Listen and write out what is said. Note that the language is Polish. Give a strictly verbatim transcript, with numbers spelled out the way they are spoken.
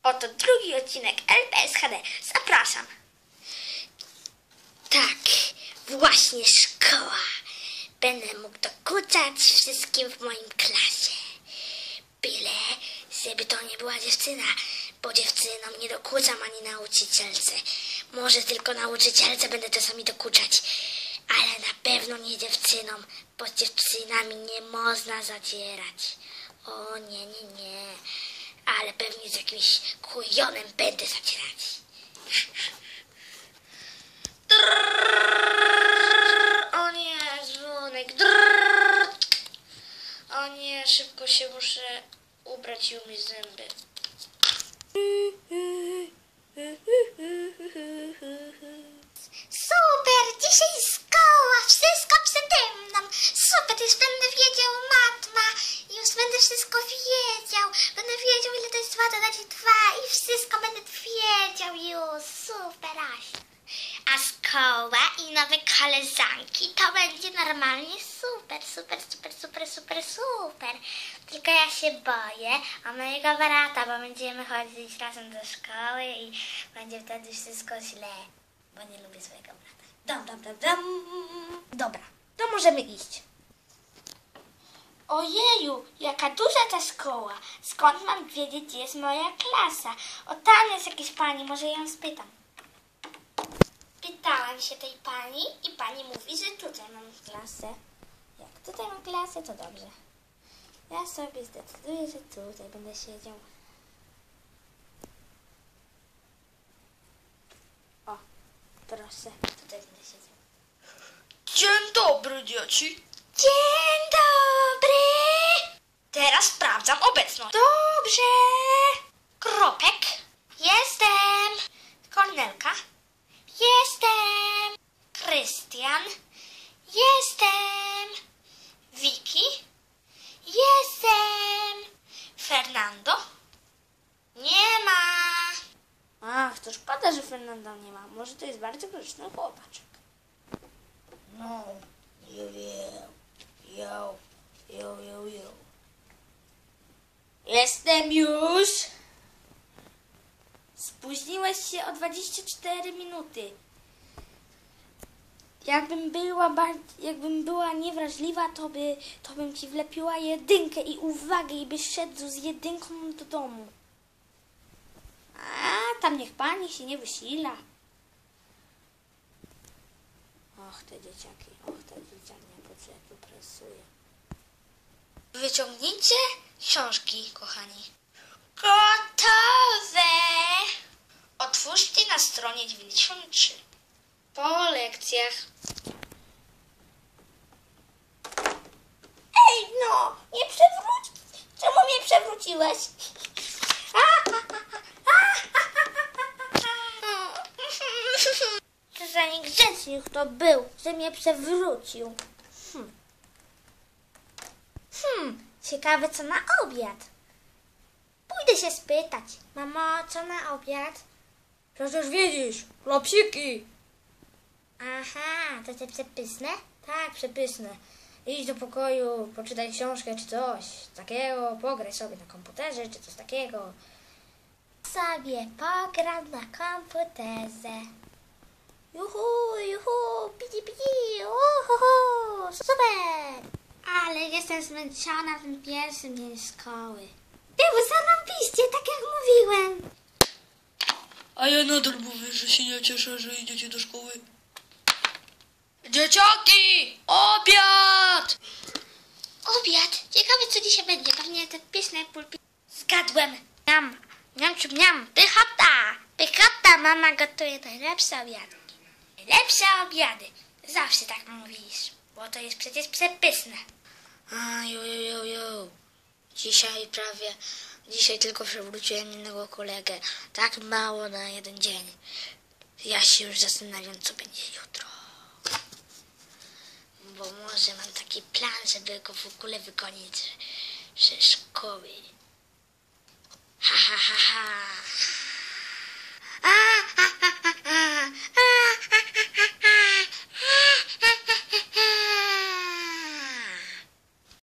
Oto drugi odcinek L P S H D. Zapraszam. Tak, właśnie szkoła. Będę mógł dokuczać wszystkim w moim klasie. Byle, żeby to nie była dziewczyna, bo dziewczynom nie dokuczam ani nauczycielce. Może tylko nauczycielce będę czasami dokuczać, ale na pewno nie dziewczynom, bo z dziewczynami nie można zadzierać. O nie, nie, nie. Ale pewnie z jakimś kujonem będę zadzierać. O nie, dzwonek. O nie, szybko się muszę ubrać i umyć zęby. Super, dzisiaj szkoła, wszystko przede mną. Super, już będę wiedział matma, już będę wszystko wiedział. Będę wiedział, ile to jest dwa dodać dwa i wszystko będę wiedział już. Super, Asia. A szkoła i nowe koleżanki to będzie normalnie super, super, super, super, super, super. Tylko ja się boję o mojego brata, bo będziemy chodzić razem do szkoły i będzie wtedy wszystko źle, bo nie lubię swojego brata. Dam, dam, dam, dam. Dobra, to możemy iść. Ojeju, jaka duża ta szkoła. Skąd mam wiedzieć, gdzie jest moja klasa? O, tam jest jakaś pani, może ją spytam. Pytałam się tej pani i pani mówi, że tutaj mam klasę. Jak tutaj mam klasę, to dobrze. Ja sobie zdecyduję, że tutaj będę siedział. O, proszę, tutaj będę siedział. Dzień dobry, dzieci. Dzień dobry. Teraz sprawdzam obecność. Dobrze. Kropek. Jestem. Kornelka. Jestem. Krystian. Jestem. Wiki. Jestem. Fernando. Nie ma. Ach, to szkoda, że Fernando nie ma. Może to jest bardzo grzeczny chłopaczek. No, nie wiem. Jo, jo, jo, jo. Jestem już. Spóźniłeś się o dwadzieścia cztery minuty. Jakbym była, jakbym była niewrażliwa, to, by, to bym ci wlepiła jedynkę i uwagę i byś szedł z jedynką do domu. A tam niech pani się nie wysila. Och, te dzieciaki, och, te dzieciaki, po co ja tu pracuję. Wyciągnijcie książki, kochani. Gotowe! Otwórzcie na stronie dziewięćdziesiąt trzy. Po lekcjach. Ej, no, nie przewróć! Czemu mnie przewróciłeś? To za niegrzecznik to był, że mnie przewrócił. Hmm. Hmm, ciekawe co na obiad. Pójdę się spytać. Mamo, co na obiad? Przecież widzisz, klopsiki. Aha, to te przepyszne? Tak, przepyszne. Idź do pokoju, poczytaj książkę czy coś takiego, pograj sobie na komputerze czy coś takiego. Sobie pogram na komputerze. Juhu, juhu, piti, piti, uhuhu, super! Ale jestem zmęczona w tym pierwszym dzień szkoły. Było zarąbiście, tak jak mówiłem. A ja nadal mówię, że się nie cieszę, że idziecie do szkoły. Dzieciaki! Obiad! Obiad? Ciekawe co dzisiaj będzie. Pewnie te pyszne pulpi. Zgadłem. Miam, miam, ciu, miam. Pychota! Pychota! Mama gotuje najlepsze obiady. Najlepsze obiady. Zawsze tak mówisz. Bo to jest przecież przepyszne. A, jo, jo, jo, jo. Dzisiaj prawie... Dzisiaj tylko przewróciłem innego kolegę. Tak mało na jeden dzień. Ja się już zastanawiam, co będzie jutro. Bo może mam taki plan, żeby go w ogóle wygonić ze szkoły. Ha, ha, ha, ha. A, ha, ha, ha, ha.